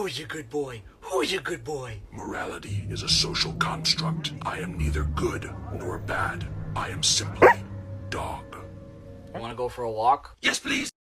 Who's a good boy? Who's a good boy? Morality is a social construct. I am neither good nor bad. I am simply dog. Want to go for a walk? Yes, please.